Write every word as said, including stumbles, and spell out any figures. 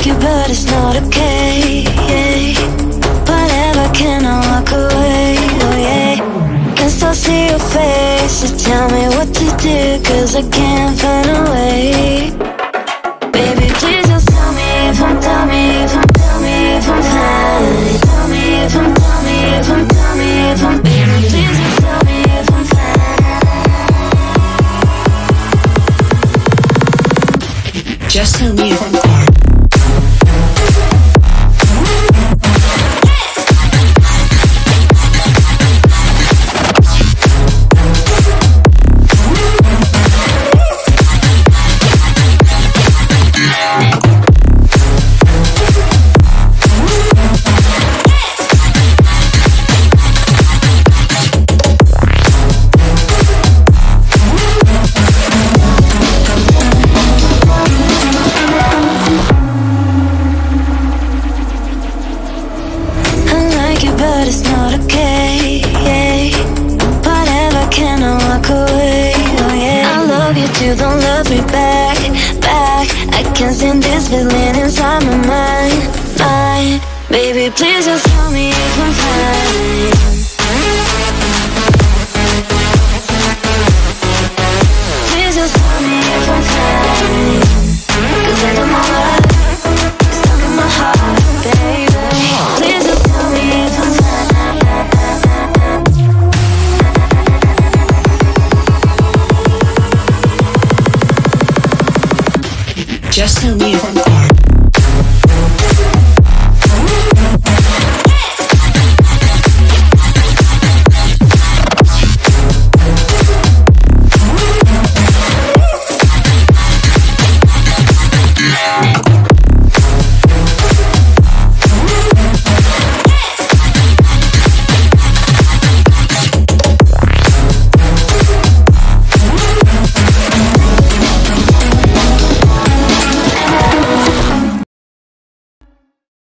like you, but it's not okay. Whatever, can I walk away? Oh yeah. Can still see your face, so tell me what to do, cause I can't find a way. Baby, please just tell me if I'm, tell me if I'm, tell me if I'm fine. Tell me if I'm, tell me if I'm, tell me if I'm, baby, please just tell me if I'm fine. Just tell me if I'm fine. But it's not okay. Whatever, can I walk away? Oh yeah. I love you too, don't love me back, back. I can't stand this feeling inside my mind, mind. Baby, please just tell me if I'm fine. Please just tell me if I'm fine, cause I don't know why it's stuck in my heart, baby. Please just tell me if I'm fine. Just tell me if I'm fine.